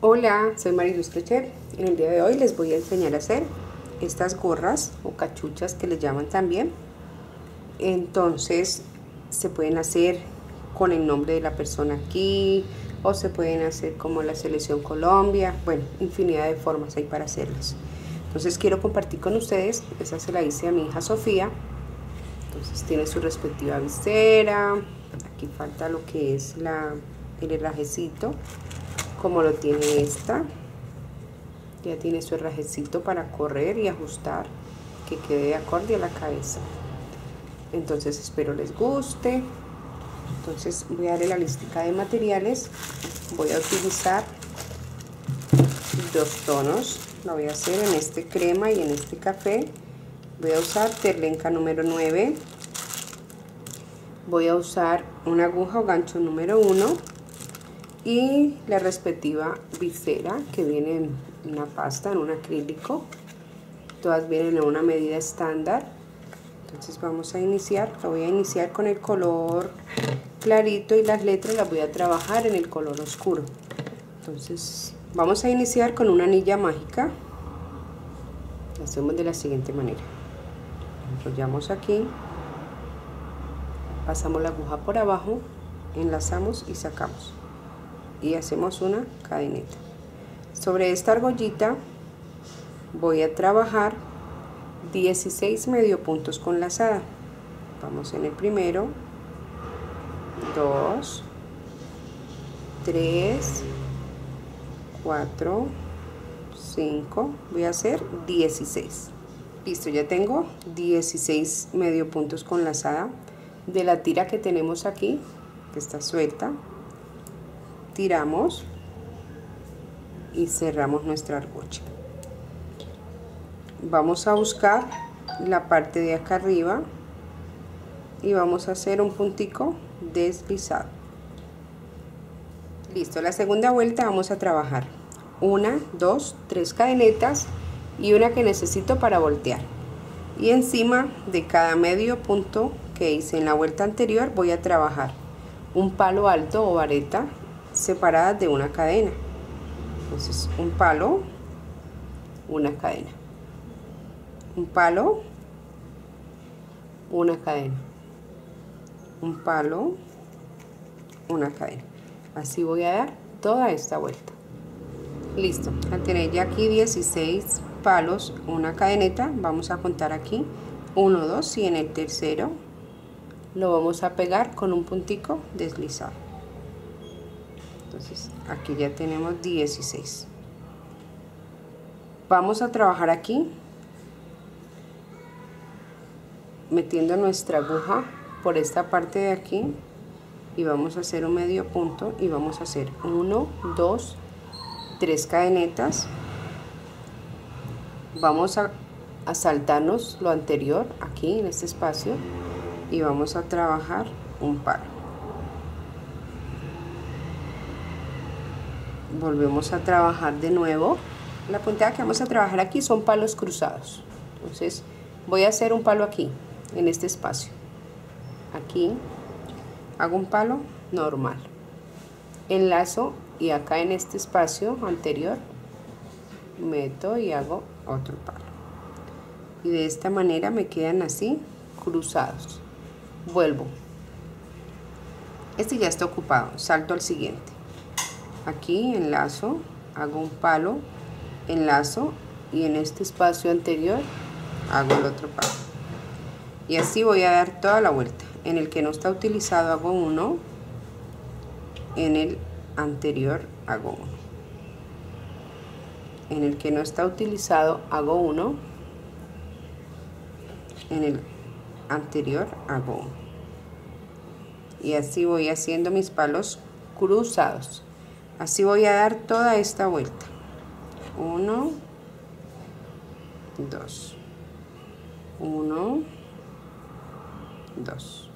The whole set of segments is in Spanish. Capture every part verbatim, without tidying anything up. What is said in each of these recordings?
Hola, soy Mariluz Clocher. En el día de hoy les voy a enseñar a hacer estas gorras o cachuchas que les llaman también. Entonces se pueden hacer con el nombre de la persona aquí, o se pueden hacer como la Selección Colombia. Bueno, infinidad de formas hay para hacerlas. Entonces quiero compartir con ustedes. Esa se la hice a mi hija Sofía. Entonces tiene su respectiva visera. Aquí falta lo que es la, el herrajecito, como lo tiene esta. Ya tiene su herrajecito para correr y ajustar, que quede de acorde a la cabeza. Entonces espero les guste. Entonces voy a darle la listica de materiales. Voy a utilizar dos tonos. La voy a hacer en este crema y en este café. Voy a usar terlenca número nueve. Voy a usar una aguja o gancho número uno. Y la respectiva visera, que viene en una pasta, en un acrílico. Todas vienen en una medida estándar. Entonces vamos a iniciar. Lo voy a iniciar con el color clarito y las letras las voy a trabajar en el color oscuro. Entonces vamos a iniciar con una anilla mágica. Lo hacemos de la siguiente manera. Enrollamos aquí, pasamos la aguja por abajo, enlazamos y sacamos. Y hacemos una cadeneta. Sobre esta argollita voy a trabajar dieciséis medio puntos con lazada. Vamos en el primero, dos, tres, cuatro, cinco, voy a hacer dieciséis. Listo, ya tengo dieciséis medio puntos con lazada de la tira que tenemos aquí, que está suelta. Tiramos y cerramos nuestra argolla. Vamos a buscar la parte de acá arriba y vamos a hacer un puntico deslizado. Listo, la segunda vuelta vamos a trabajar una, dos, tres cadenetas y una que necesito para voltear. Y encima de cada medio punto que hice en la vuelta anterior voy a trabajar un palo alto o vareta separadas de una cadena. Entonces un palo, una cadena, un palo, una cadena, un palo, una cadena. Así voy a dar toda esta vuelta. Listo, al tener ya aquí dieciséis palos, una cadeneta, vamos a contar aquí uno, dos, y en el tercero lo vamos a pegar con un puntico deslizado. Entonces aquí ya tenemos dieciséis. Vamos a trabajar aquí metiendo nuestra aguja por esta parte de aquí y vamos a hacer un medio punto y vamos a hacer uno, dos, tres cadenetas. Vamos a, a saltarnos lo anterior aquí en este espacio y vamos a trabajar un palo. Volvemos a trabajar de nuevo. La puntada que vamos a trabajar aquí son palos cruzados. Entonces voy a hacer un palo aquí en este espacio. Aquí hago un palo normal, enlazo y acá en este espacio anterior meto y hago otro palo. Y de esta manera me quedan así cruzados. Vuelvo. Este ya está ocupado. Salto al siguiente. Aquí enlazo, hago un palo, enlazo y en este espacio anterior hago el otro palo. Y así voy a dar toda la vuelta. En el que no está utilizado hago uno, en el anterior hago uno, en el que no está utilizado hago uno, en el anterior hago uno. Y así voy haciendo mis palos cruzados. Así voy a dar toda esta vuelta. Uno, dos, uno, dos.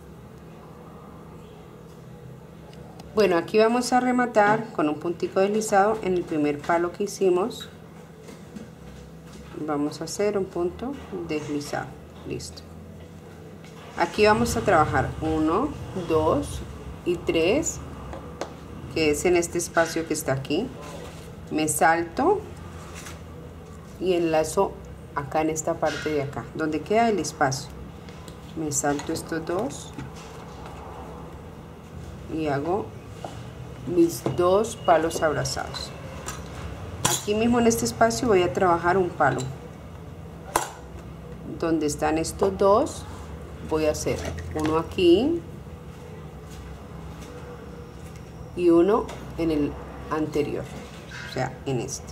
Bueno, aquí vamos a rematar con un puntico deslizado en el primer palo que hicimos. Vamos a hacer un punto deslizado. Listo. Aquí vamos a trabajar uno, dos y tres, que es en este espacio que está aquí. me salto y enlazo acá en esta parte de acá donde queda el espacio. Me salto estos dos y hago mis dos palos abrazados. Aquí mismo en este espacio voy a trabajar un palo. Donde están estos dos voy a hacer uno aquí y uno en el anterior, o sea, en este.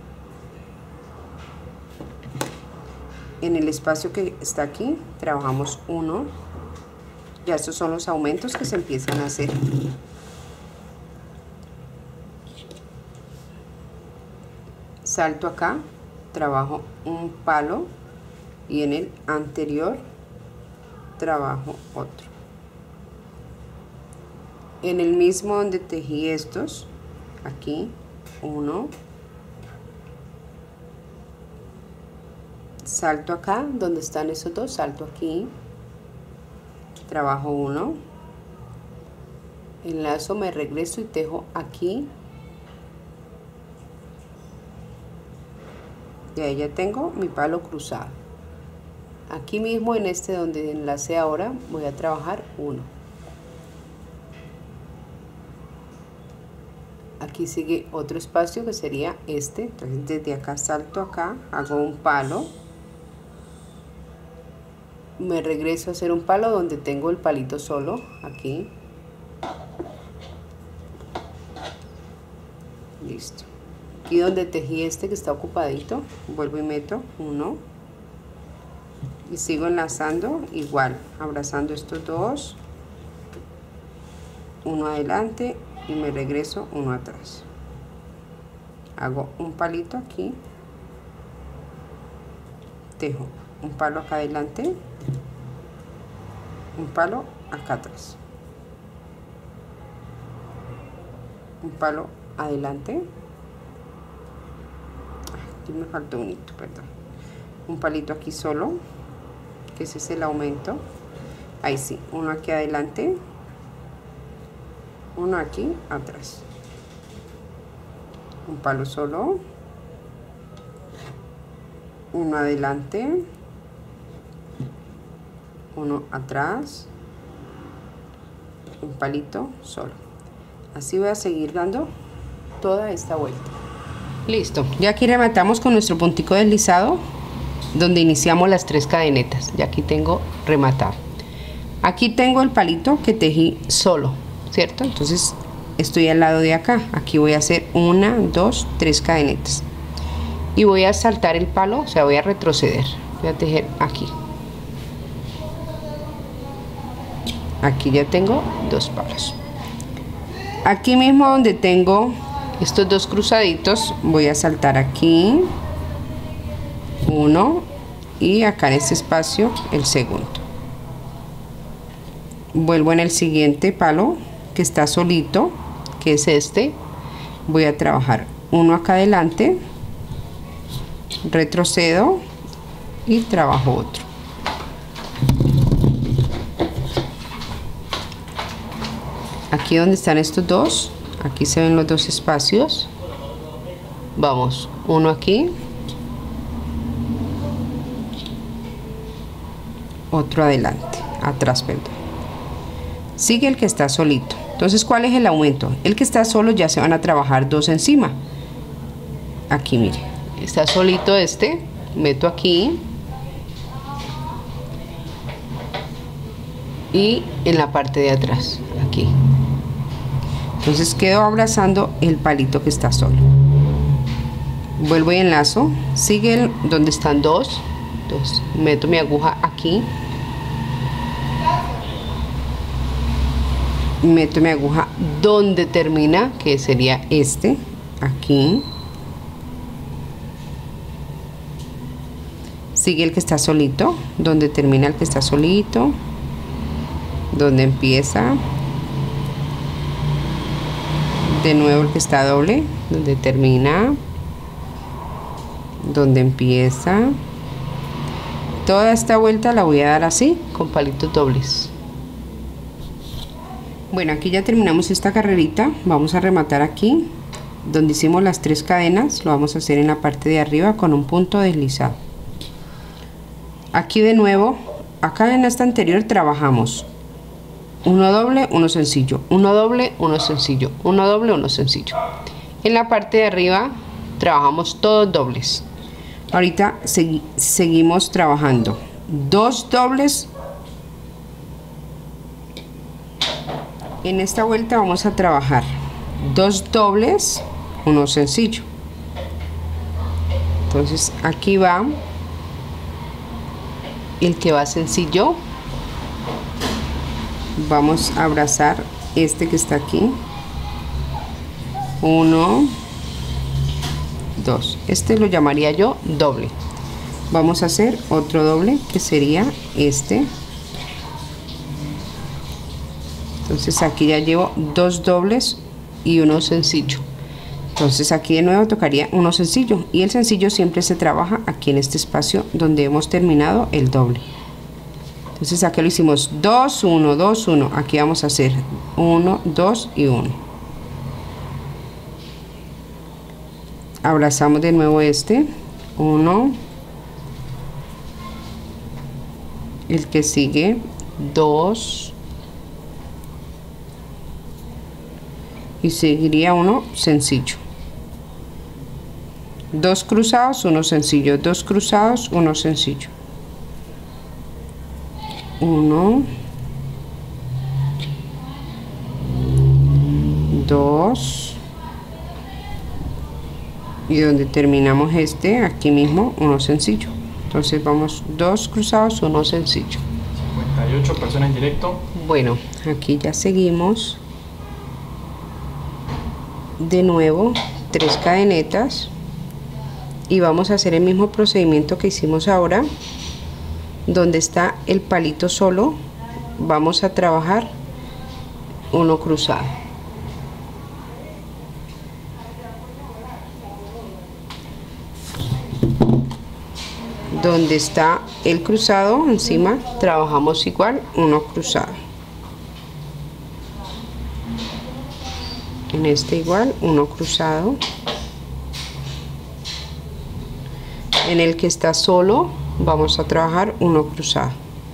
En el espacio que está aquí trabajamos uno. Ya estos son los aumentos que se empiezan a hacer. Salto acá, trabajo un palo y en el anterior trabajo otro. En el mismo donde tejí estos, aquí uno, salto acá donde están esos dos, salto aquí, trabajo uno, enlazo, me regreso y tejo aquí, y ahí ya tengo mi palo cruzado. Aquí mismo en este donde enlacé ahora voy a trabajar uno. Aquí sigue otro espacio que sería este. Entonces desde acá salto acá, hago un palo, me regreso a hacer un palo donde tengo el palito solo, aquí. Listo. Aquí donde tejí este que está ocupadito, vuelvo y meto uno. Y sigo enlazando igual, abrazando estos dos. Uno adelante y me regreso uno atrás. Hago un palito aquí. Tejo un palo acá adelante. Un palo acá atrás. Un palo adelante. Aquí me faltó un hito, perdón. Un palito aquí solo, que ese es el aumento. Ahí sí, uno aquí adelante, uno aquí atrás. Un palo solo, uno adelante, uno atrás, un palito solo. Así voy a seguir dando toda esta vuelta. Listo, ya aquí rematamos con nuestro puntico deslizado donde iniciamos las tres cadenetas. Ya aquí tengo rematado. Aquí tengo el palito que tejí solo, ¿cierto? Entonces estoy al lado de acá. Aquí voy a hacer una, dos, tres cadenetas y voy a saltar el palo, o sea, voy a retroceder. Voy a tejer aquí. Aquí ya tengo dos palos. Aquí mismo donde tengo estos dos cruzaditos voy a saltar aquí uno y acá en este espacio el segundo. Vuelvo en el siguiente palo que está solito, que es este. Voy a trabajar uno acá adelante, retrocedo y trabajo otro. Aquí donde están estos dos, aquí se ven los dos espacios. Vamos, uno aquí, otro adelante, atrás, perdón. Sigue el que está solito. Entonces, ¿cuál es el aumento? El que está solo ya se van a trabajar dos encima. Aquí, mire, está solito este, meto aquí y en la parte de atrás, aquí. Entonces quedo abrazando el palito que está solo. Vuelvo y enlazo. Sigue el, donde están dos. Entonces meto mi aguja aquí. Meto mi aguja donde termina, que sería este. Aquí. Sigue el que está solito. Donde termina el que está solito. Donde empieza. De nuevo el que está doble, donde termina, donde empieza. Toda esta vuelta la voy a dar así, con palitos dobles. Bueno, aquí ya terminamos esta carrerita. Vamos a rematar aquí. donde hicimos las tres cadenas, lo vamos a hacer en la parte de arriba con un punto deslizado. Aquí de nuevo, acá en esta anterior trabajamos uno doble, uno sencillo, uno doble, uno sencillo, uno doble, uno sencillo. En la parte de arriba trabajamos todos dobles. Ahorita segui seguimos trabajando dos dobles. En esta vuelta vamos a trabajar dos dobles, uno sencillo. Entonces aquí va el que va sencillo. Vamos a abrazar este que está aquí. Uno, dos. Este lo llamaría yo doble. Vamos a hacer otro doble que sería este. Entonces aquí ya llevo dos dobles y uno sencillo. Entonces aquí de nuevo tocaría uno sencillo, y el sencillo siempre se trabaja aquí en este espacio donde hemos terminado el doble. Entonces aquí lo hicimos dos, uno, dos, uno. Aquí vamos a hacer uno, dos y uno. Abrazamos de nuevo este, uno, el que sigue, dos, y seguiría uno sencillo. Dos cruzados, uno sencillo, dos cruzados, uno sencillo. Uno, dos, y donde terminamos este, aquí mismo, uno sencillo. Entonces vamos dos cruzados, uno sencillo. cincuenta y ocho personas en directo. Bueno, aquí ya seguimos. De nuevo, tres cadenetas, y vamos a hacer el mismo procedimiento que hicimos ahora. Donde está el palito solo, vamos a trabajar uno cruzado. Donde está el cruzado encima, trabajamos igual uno cruzado. En este igual uno cruzado. En el que está solo vamos a trabajar uno cruzado.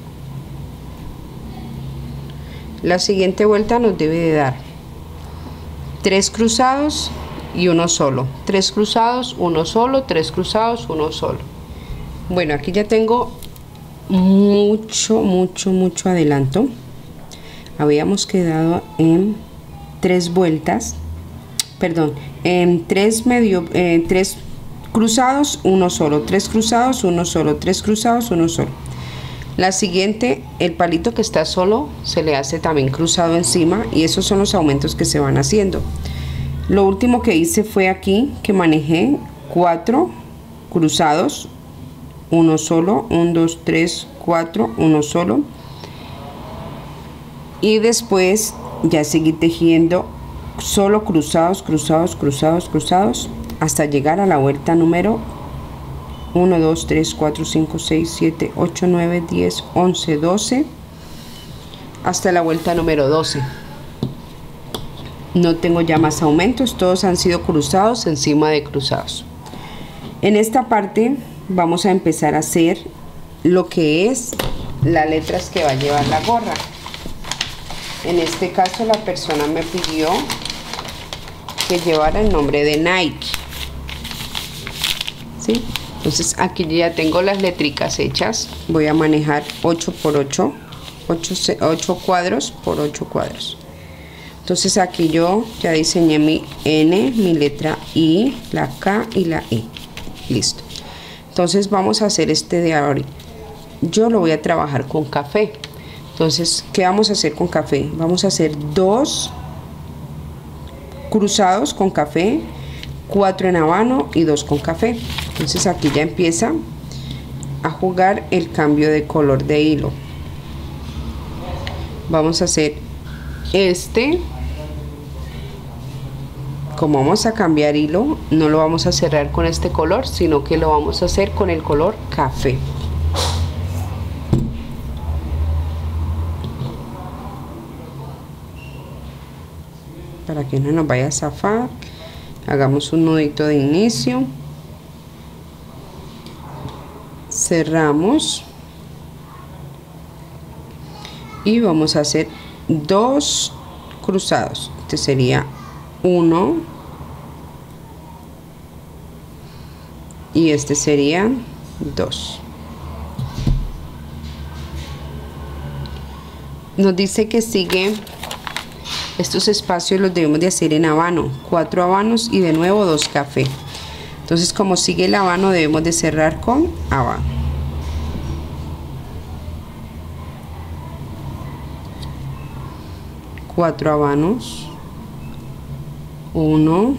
La siguiente vuelta nos debe de dar tres cruzados y uno solo, tres cruzados, uno solo, tres cruzados, uno solo. Bueno, aquí ya tengo mucho, mucho, mucho adelanto. Habíamos quedado en tres vueltas, perdón, en tres medio, eh, tres cruzados, uno solo, tres cruzados, uno solo, tres cruzados, uno solo. La siguiente, el palito que está solo se le hace también cruzado encima, y esos son los aumentos que se van haciendo. Lo último que hice fue aquí que manejé cuatro cruzados, uno solo, uno, dos, tres, cuatro, uno solo, y después ya seguí tejiendo solo cruzados, cruzados, cruzados, cruzados, hasta llegar a la vuelta número uno, dos, tres, cuatro, cinco, seis, siete, ocho, nueve, diez, once, doce, hasta la vuelta número doce. No tengo ya más aumentos, todos han sido cruzados encima de cruzados. En esta parte vamos a empezar a hacer lo que es las letras que va a llevar la gorra. En este caso la persona me pidió que llevara el nombre de Nike. ¿Sí? Entonces aquí ya tengo las letricas hechas. Voy a manejar ocho por ocho, ocho cuadros por ocho cuadros. Entonces aquí yo ya diseñé mi N, mi letra I, la K y la E. Listo. Entonces vamos a hacer este de ahora. Yo lo voy a trabajar con café. Entonces, ¿qué vamos a hacer con café? Vamos a hacer dos cruzados con café, cuatro en habano y dos con café. Entonces aquí ya empieza a jugar el cambio de color de hilo. Vamos a hacer este. Como vamos a cambiar hilo, no lo vamos a cerrar con este color, sino que lo vamos a hacer con el color café. Para que no nos vaya a zafar. Hagamos un nudito de inicio, cerramos y vamos a hacer dos cruzados. Este sería uno y este sería dos. Nos dice que sigue estos espacios, los debemos de hacer en habano, cuatro habanos y de nuevo dos café. Entonces, como sigue el habano, debemos de cerrar con habano. Cuatro habanos, uno,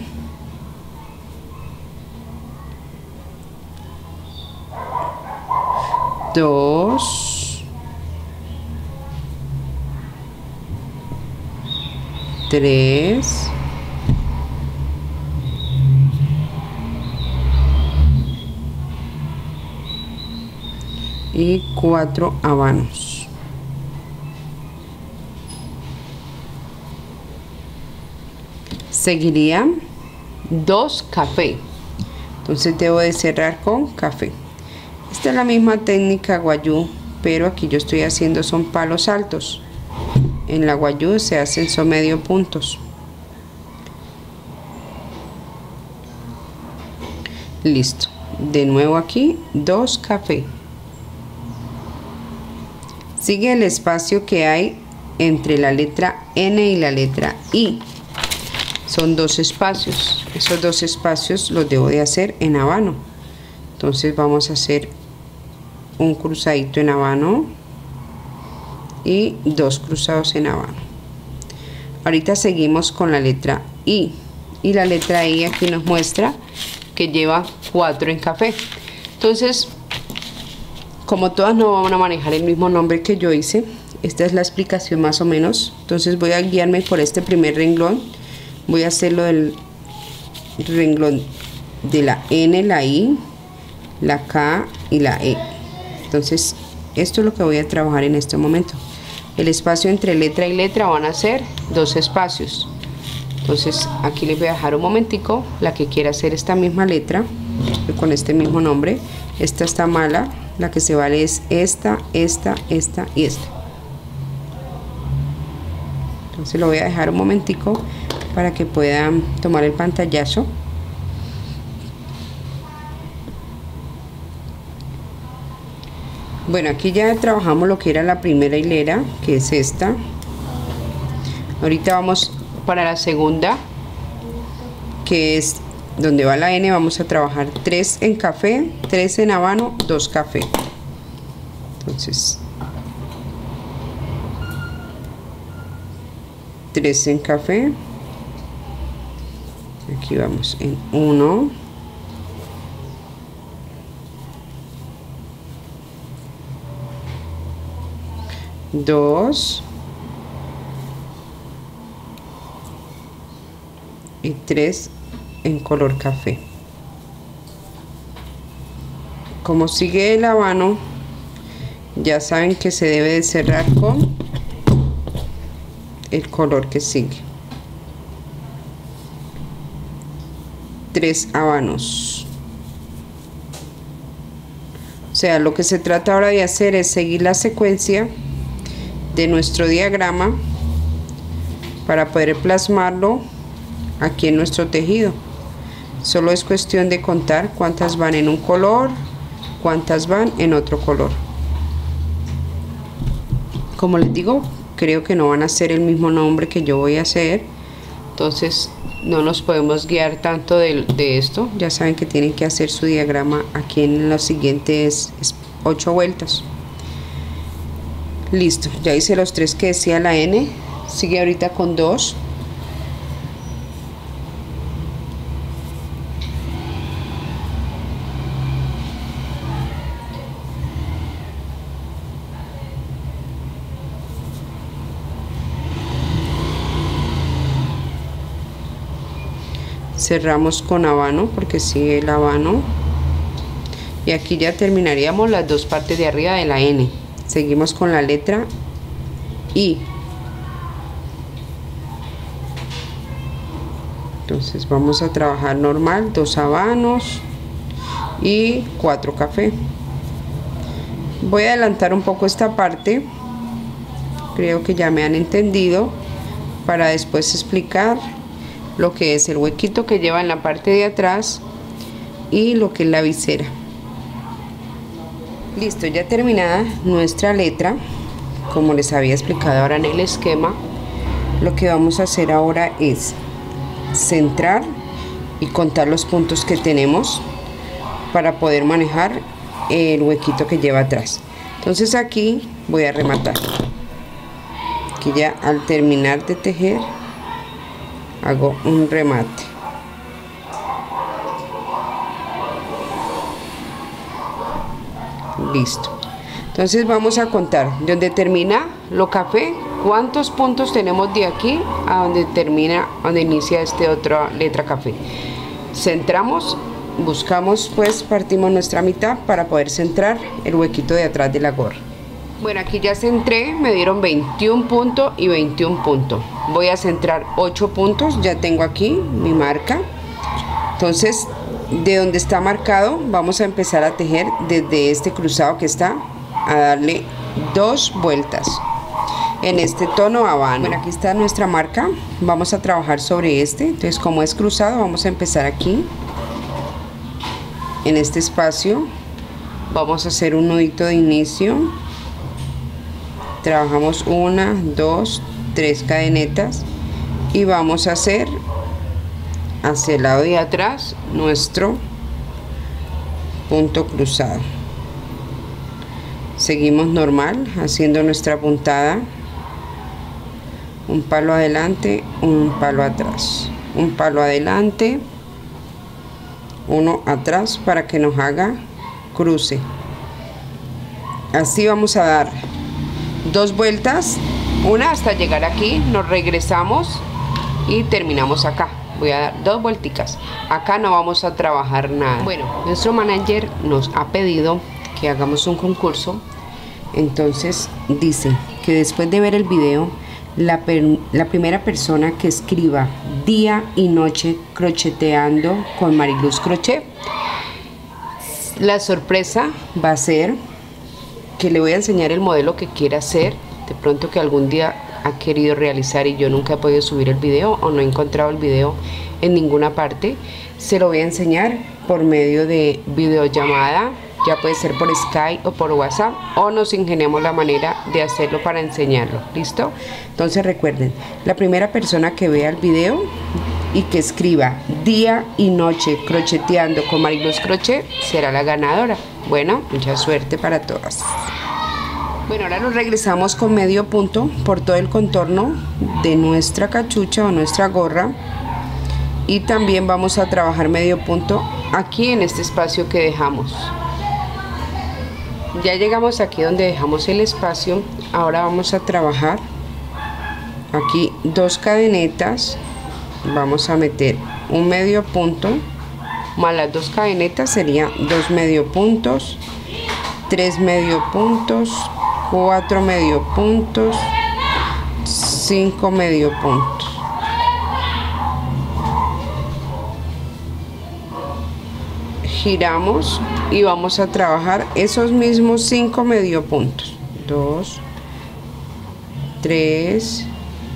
dos, tres, y cuatro habanos. Seguiría dos café, entonces debo de cerrar con café. Esta es la misma técnica guayú, pero aquí yo estoy haciendo son palos altos. En la guayú se hacen son medio puntos. Listo, de nuevo aquí dos café. Sigue el espacio que hay entre la letra N y la letra I. Son dos espacios. Esos dos espacios los debo de hacer en habano. Entonces vamos a hacer un cruzadito en habano y dos cruzados en habano. Ahorita seguimos con la letra I. Y la letra I aquí nos muestra que lleva cuatro en café. Entonces, como todas no van a manejar el mismo nombre que yo hice, esta es la explicación más o menos. Entonces voy a guiarme por este primer renglón. Voy a hacerlo del renglón de la N, la I, la K y la E. Entonces esto es lo que voy a trabajar en este momento. El espacio entre letra y letra van a ser dos espacios. Entonces aquí les voy a dejar un momentico. La que quiera hacer esta misma letra con este mismo nombre, esta está mala, la que se vale es esta, esta, esta y esta. Entonces lo voy a dejar un momentico para que puedan tomar el pantallazo. Bueno, aquí ya trabajamos lo que era la primera hilera, que es esta. Ahorita vamos para la segunda, que es donde va la N. Vamos a trabajar tres en café, tres en habano, dos café. Entonces tres en café. Aquí vamos en uno, dos y tres en color café. Como sigue el habano, ya saben que se debe de cerrar con el color que sigue. Tres habanos. O sea, lo que se trata ahora de hacer es seguir la secuencia de nuestro diagrama para poder plasmarlo aquí en nuestro tejido. Solo es cuestión de contar cuántas van en un color, cuántas van en otro color. Como les digo, creo que no van a ser el mismo nombre que yo voy a hacer, entonces no nos podemos guiar tanto de, de esto. Ya saben que tienen que hacer su diagrama aquí en las siguientes ocho vueltas. Listo, ya hice los tres que decía la N. Sigue ahorita con dos. Cerramos con habano porque sigue el habano. Y aquí ya terminaríamos las dos partes de arriba de la N. Seguimos con la letra I. Entonces vamos a trabajar normal, dos habanos y cuatro café. Voy a adelantar un poco esta parte, creo que ya me han entendido, para después explicar lo que es el huequito que lleva en la parte de atrás y lo que es la visera. Listo, ya terminada nuestra letra, como les había explicado ahora en el esquema, lo que vamos a hacer ahora es centrar y contar los puntos que tenemos para poder manejar el huequito que lleva atrás. Entonces aquí voy a rematar. Aquí ya al terminar de tejer hago un remate. Listo. Entonces vamos a contar donde termina lo café, cuántos puntos tenemos de aquí a donde termina, donde inicia este otra letra café. Centramos, buscamos, pues partimos nuestra mitad para poder centrar el huequito de atrás de la gorra. Bueno, aquí ya centré, me dieron veintiún puntos y veintiún puntos. Voy a centrar ocho puntos, ya tengo aquí mi marca. Entonces, de donde está marcado, vamos a empezar a tejer desde este cruzado que está, a darle dos vueltas en este tono habano. Bueno, aquí está nuestra marca, vamos a trabajar sobre este. Entonces, como es cruzado, vamos a empezar aquí en este espacio, vamos a hacer un nudito de inicio, trabajamos una, dos, tres cadenetas y vamos a hacer hacia el lado de atrás nuestro punto cruzado. Seguimos normal haciendo nuestra puntada, un palo adelante, un palo atrás, un palo adelante, uno atrás para que nos haga cruce. Así vamos a dar dos vueltas, una hasta llegar aquí, nos regresamos y terminamos acá. Voy a dar dos vuelticas. Acá no vamos a trabajar nada. Bueno, nuestro manager nos ha pedido que hagamos un concurso. Entonces dice que después de ver el video, la, per, la primera persona que escriba día y noche crocheteando con Mariluz Crochet, la sorpresa va a ser que le voy a enseñar el modelo que quiera hacer, de pronto que algún día ha querido realizar y yo nunca he podido subir el video o no he encontrado el video en ninguna parte. Se lo voy a enseñar por medio de videollamada, ya puede ser por Skype o por WhatsApp, o nos ingeniamos la manera de hacerlo para enseñarlo. ¿Listo? Entonces recuerden, la primera persona que vea el video y que escriba día y noche crocheteando con Mariluz Crochet será la ganadora. Bueno, mucha suerte para todas. Bueno, ahora nos regresamos con medio punto por todo el contorno de nuestra cachucha o nuestra gorra, y también vamos a trabajar medio punto aquí en este espacio que dejamos. Ya llegamos aquí donde dejamos el espacio. Ahora vamos a trabajar aquí dos cadenetas, vamos a meter un medio punto más las dos cadenetas, serían dos medio puntos, tres medio puntos, cuatro medio puntos, cinco medio puntos. Giramos y vamos a trabajar esos mismos cinco medio puntos. dos, tres,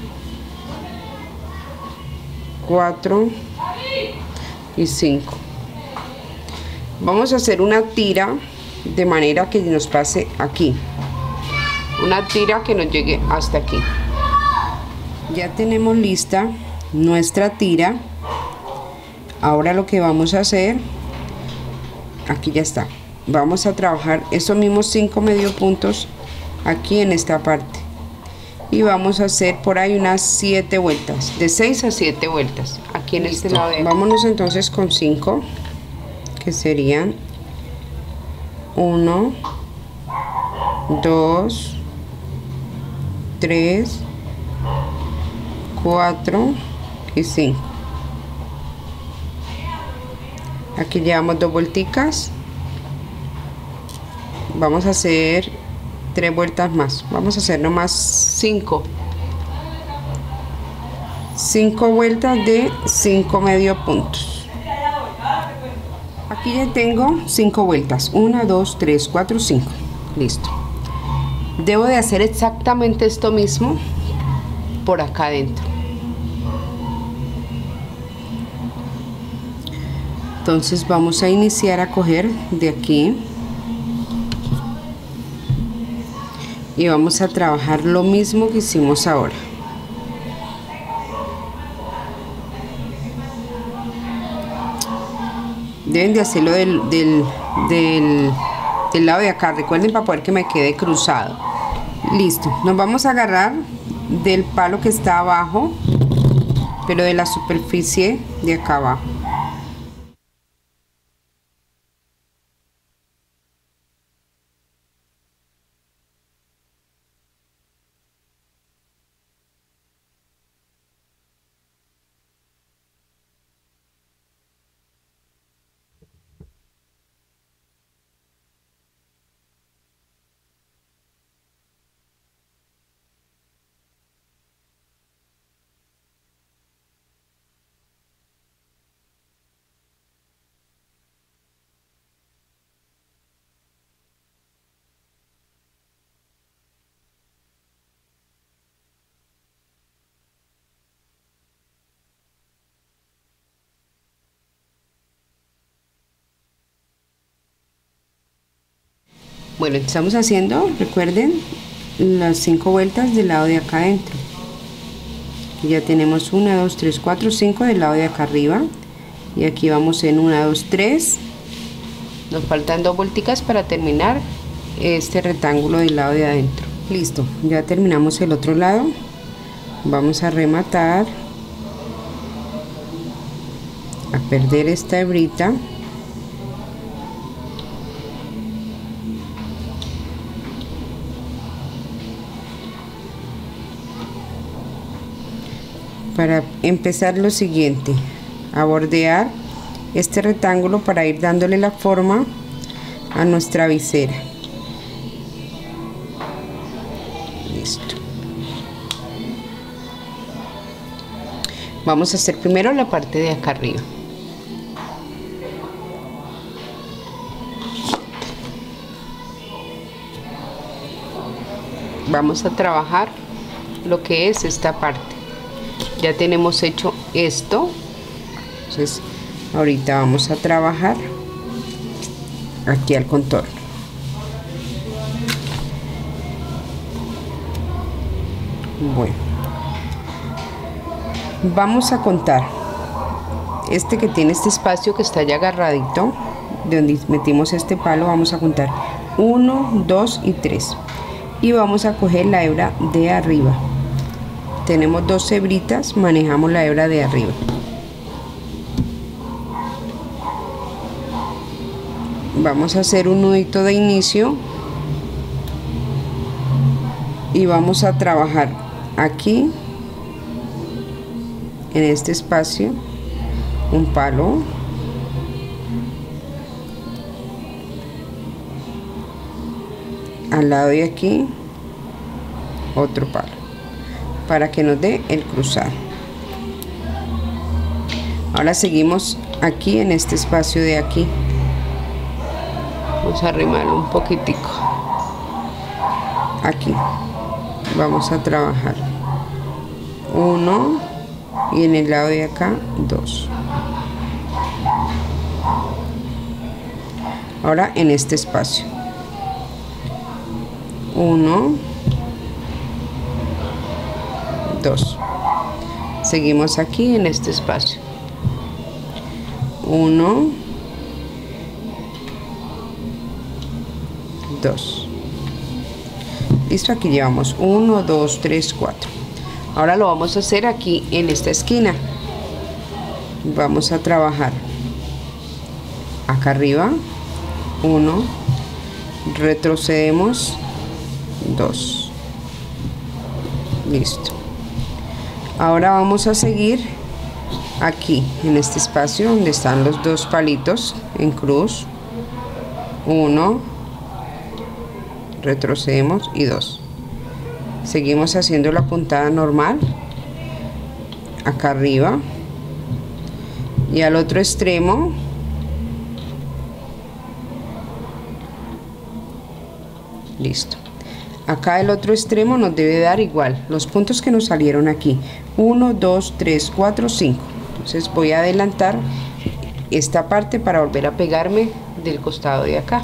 cuatro y cinco. Vamos a hacer una tira de manera que nos pase aquí, una tira que nos llegue hasta aquí. Ya tenemos lista nuestra tira. Ahora lo que vamos a hacer, aquí ya está, vamos a trabajar esos mismos cinco medio puntos aquí en esta parte y vamos a hacer por ahí unas siete vueltas, de seis a siete vueltas aquí en este lado de... Vámonos entonces con cinco, que serían uno, dos, tres, cuatro y cinco. Aquí llevamos dos vuelticas, vamos a hacer tres vueltas más, vamos a hacer nomás cinco cinco vueltas de cinco medio puntos. Aquí ya tengo cinco vueltas, una, dos, tres, cuatro, cinco. Listo. Debo de hacer exactamente esto mismo por acá adentro. Entonces vamos a iniciar a coger de aquí y vamos a trabajar lo mismo que hicimos ahora. Deben de hacerlo del, del, del, del lado de acá, recuerden, para poder que me quede cruzado. Listo, nos vamos a agarrar del palo que está abajo, pero de la superficie de acá abajo. Bueno, estamos haciendo, recuerden, las cinco vueltas del lado de acá adentro. Ya tenemos una, dos, tres, cuatro, cinco del lado de acá arriba. Y aquí vamos en una, dos, tres. Nos faltan dos vuelticas para terminar este rectángulo del lado de adentro. Listo, ya terminamos el otro lado. Vamos a rematar, a perder esta hebrita. Para empezar lo siguiente, a bordear este rectángulo para ir dándole la forma a nuestra visera. Listo. Vamos a hacer primero la parte de acá arriba. Vamos a trabajar lo que es esta parte. Ya tenemos hecho esto, entonces ahorita vamos a trabajar aquí al contorno. Bueno, vamos a contar este que tiene este espacio que está ya agarradito, de donde metimos este palo. Vamos a contar uno, dos y tres, y vamos a coger la hebra de arriba. Tenemos dos hebritas, manejamos la hebra de arriba. Vamos a hacer un nudito de inicio y vamos a trabajar aquí en este espacio un palo, al lado de aquí otro palo, para que nos dé el cruzado. Ahora seguimos aquí en este espacio de aquí. Vamos a arrimarlo un poquitico. Aquí vamos a trabajar uno y en el lado de acá dos. Ahora en este espacio uno, dos. Seguimos aquí en este espacio uno, dos. Listo, aquí llevamos uno, dos, tres, cuatro. Ahora lo vamos a hacer aquí en esta esquina. Vamos a trabajar acá arriba uno, retrocedemos dos. Listo. Ahora vamos a seguir aquí en este espacio donde están los dos palitos en cruz. uno, retrocedemos y dos. Seguimos haciendo la puntada normal acá arriba y al otro extremo listo. Acá el otro extremo nos debe dar igual los puntos que nos salieron aquí, uno, dos, tres, cuatro, cinco. Entonces voy a adelantar esta parte para volver a pegarme del costado de acá.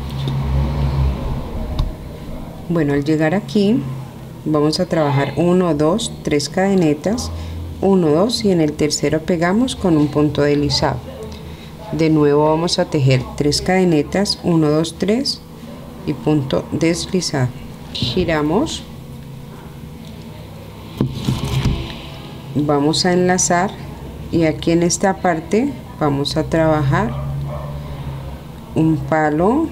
Bueno, al llegar aquí vamos a trabajar uno, dos, tres cadenetas, uno, dos, y en el tercero pegamos con un punto deslizado. De nuevo vamos a tejer tres cadenetas, uno, dos, tres y punto deslizado. Giramos, vamos a enlazar y aquí en esta parte vamos a trabajar un palo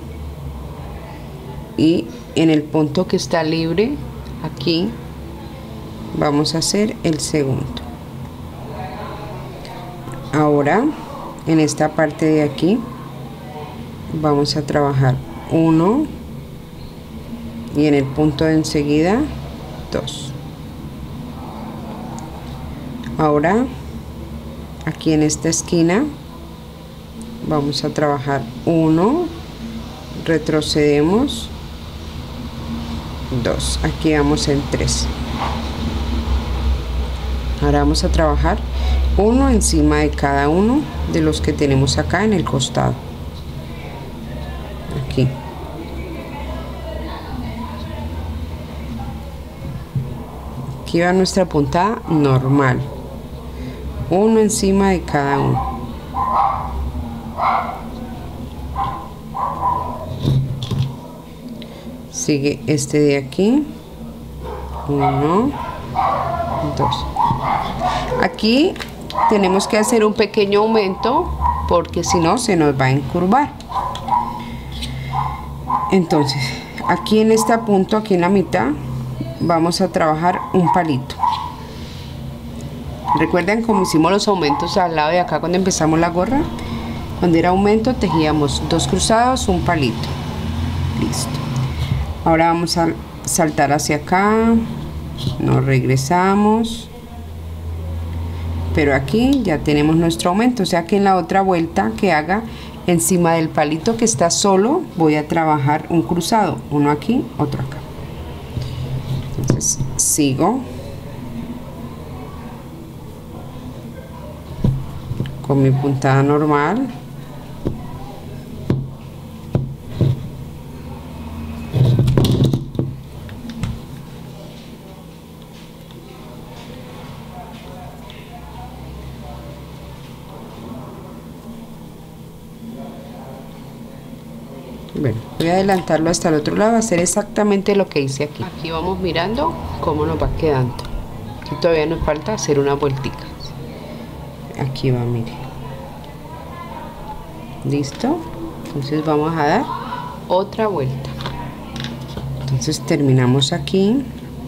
y en el punto que está libre aquí vamos a hacer el segundo. Ahora en esta parte de aquí vamos a trabajar uno y en el punto de enseguida dos. Ahora aquí en esta esquina vamos a trabajar uno, retrocedemos dos, aquí vamos en tres. Ahora vamos a trabajar uno encima de cada uno de los que tenemos acá en el costado. Aquí aquí va nuestra puntada normal, uno encima de cada uno. Sigue este de aquí, uno, dos. Aquí tenemos que hacer un pequeño aumento porque si no se nos va a encurvar. Entonces aquí en este punto, aquí en la mitad, vamos a trabajar un palito. Recuerden cómo hicimos los aumentos al lado de acá cuando empezamos la gorra. Cuando era aumento tejíamos dos cruzados, un palito. Listo. Ahora vamos a saltar hacia acá, nos regresamos, pero aquí ya tenemos nuestro aumento, o sea que en la otra vuelta que haga encima del palito que está solo voy a trabajar un cruzado, uno aquí, otro acá. Entonces sigo con mi puntada normal. Bueno, voy a adelantarlo hasta el otro lado, hacer exactamente lo que hice aquí. Aquí vamos mirando cómo nos va quedando. Aquí todavía nos falta hacer unas vuelticas. Aquí va, mire. Listo. Entonces vamos a dar otra vuelta. Entonces terminamos aquí.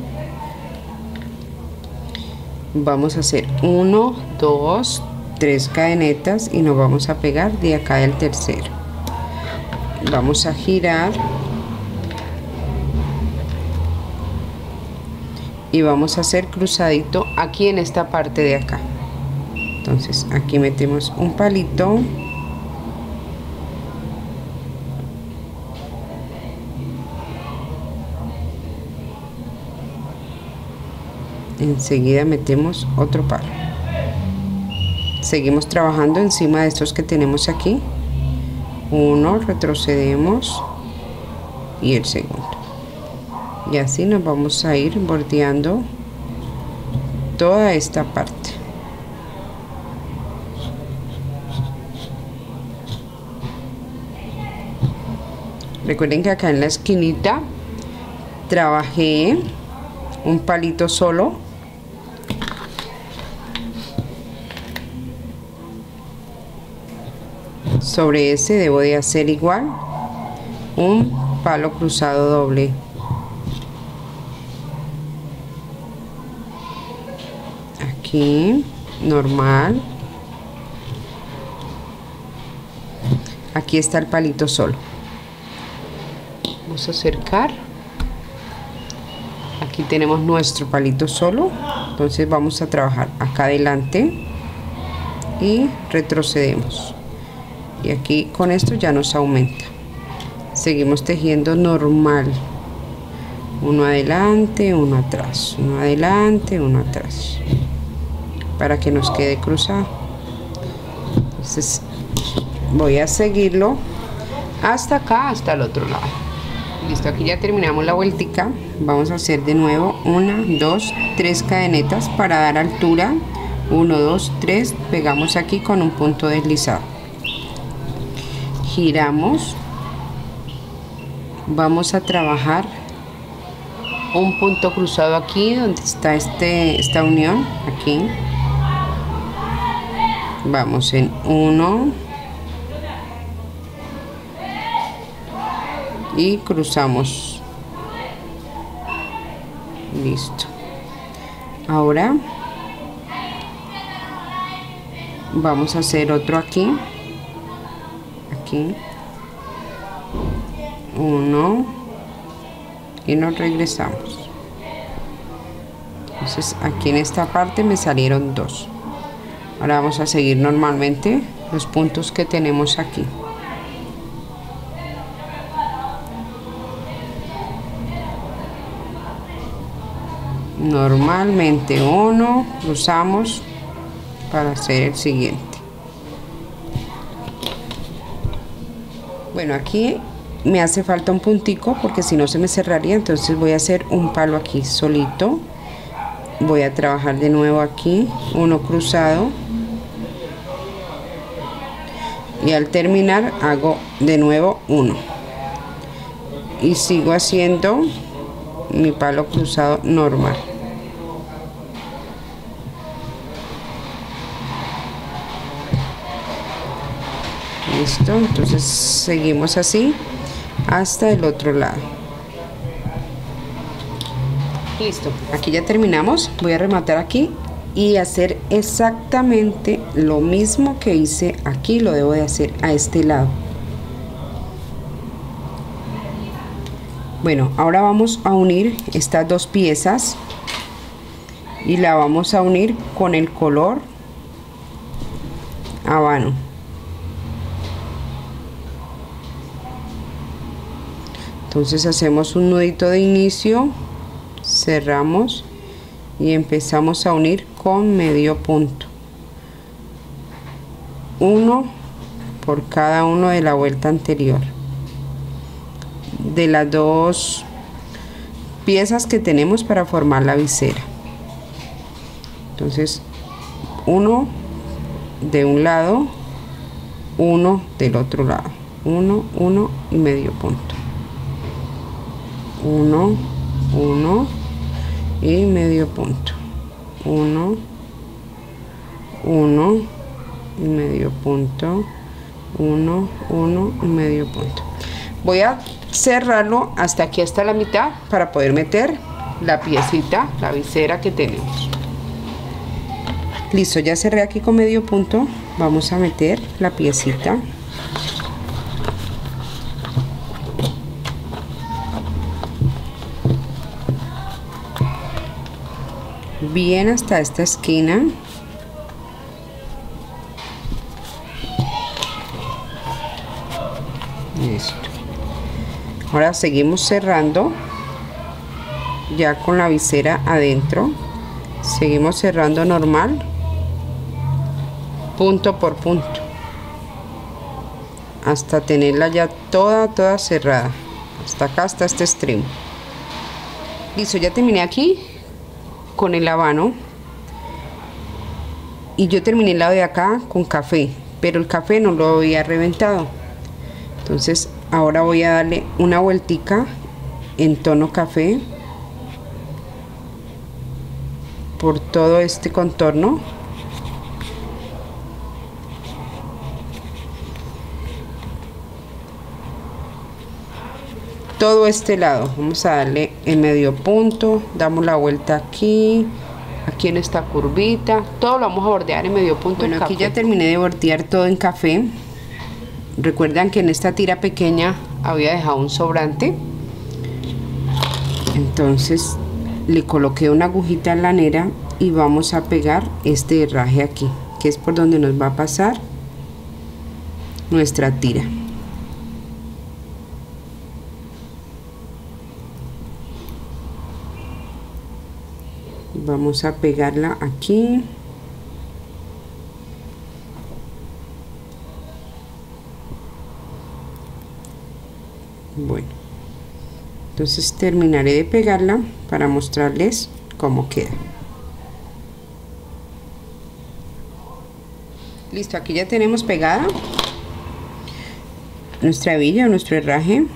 Vamos a hacer uno, dos, tres cadenetas y nos vamos a pegar de acá del tercero. Vamos a girar y vamos a hacer cruzadito aquí en esta parte de acá. Entonces aquí metemos un palito, enseguida metemos otro palo, seguimos trabajando encima de estos que tenemos aquí, uno, retrocedemos y el segundo, y así nos vamos a ir bordeando toda esta parte. Recuerden que acá en la esquinita trabajé un palito solo, sobre ese debo de hacer igual un palo cruzado doble, aquí normal, aquí está el palito solo. Vamos a acercar, Aquí tenemos nuestro palito solo, entonces vamos a trabajar acá adelante y retrocedemos, y aquí con esto ya nos aumenta. Seguimos tejiendo normal, uno adelante, uno atrás, uno adelante, uno atrás, para que nos quede cruzado. Entonces voy a seguirlo hasta acá, hasta el otro lado. Listo, aquí ya terminamos la vueltica. Vamos a hacer de nuevo una, dos, tres cadenetas para dar altura. Uno, dos, tres, pegamos aquí con un punto deslizado, giramos, vamos a trabajar un punto cruzado aquí donde está este esta unión, aquí vamos en uno y cruzamos. Listo. Ahora vamos a hacer otro aquí, aquí uno y nos regresamos. Entonces aquí en esta parte me salieron dos. Ahora vamos a seguir normalmente los puntos que tenemos aquí. Normalmente uno, cruzamos para hacer el siguiente. Bueno, aquí me hace falta un puntico porque si no se me cerraría, entonces voy a hacer un palo aquí solito. Voy a trabajar de nuevo aquí, uno cruzado, y al terminar hago de nuevo uno y sigo haciendo mi palo cruzado normal. Listo, entonces seguimos así hasta el otro lado. Listo, aquí ya terminamos. Voy a rematar aquí y hacer exactamente lo mismo que hice aquí, lo debo de hacer a este lado. Bueno, ahora vamos a unir estas dos piezas y la vamos a unir con el color habano. Entonces hacemos un nudito de inicio, cerramos y empezamos a unir con medio punto, uno por cada uno de la vuelta anterior de las dos piezas que tenemos para formar la visera. Entonces uno de un lado, uno del otro lado, uno, uno y medio punto, uno, uno y medio punto, uno, uno y medio punto, uno, uno y medio punto. Voy a cerrarlo hasta aquí, hasta la mitad, para poder meter la piecita, la visera que tenemos. Listo, ya cerré aquí con medio punto. Vamos a meter la piecita. Bien hasta esta esquina. Listo. Ahora seguimos cerrando ya con la visera adentro. Seguimos cerrando normal, punto por punto, hasta tenerla ya toda toda cerrada, hasta acá, hasta este extremo. Listo, ya terminé aquí con el habano y yo terminé el lado de acá con café, pero el café no lo había reventado. Entonces ahora voy a darle una vueltica en tono café por todo este contorno. Todo este lado vamos a darle en medio punto, damos la vuelta aquí, aquí en esta curvita, todo lo vamos a bordear en medio punto. Bueno, aquí ya terminé de bordear todo en café. Recuerdan que en esta tira pequeña había dejado un sobrante, entonces le coloqué una agujita en la lanera y vamos a pegar este herraje aquí, que es por donde nos va a pasar nuestra tira. Vamos a pegarla aquí. Bueno, entonces terminaré de pegarla para mostrarles cómo queda. Listo, aquí ya tenemos pegada nuestra hebilla o nuestro herraje.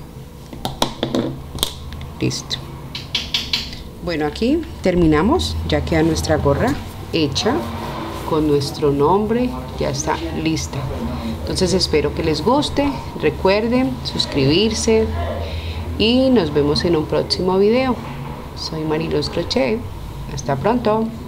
Listo. Bueno, aquí terminamos, ya queda nuestra gorra hecha con nuestro nombre, ya está lista. Entonces espero que les guste, recuerden suscribirse y nos vemos en un próximo video. Soy Marilos Crochet, hasta pronto.